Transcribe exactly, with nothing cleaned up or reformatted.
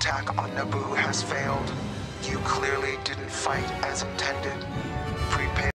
attack on Naboo has failed. You clearly didn't fight as intended. Prepare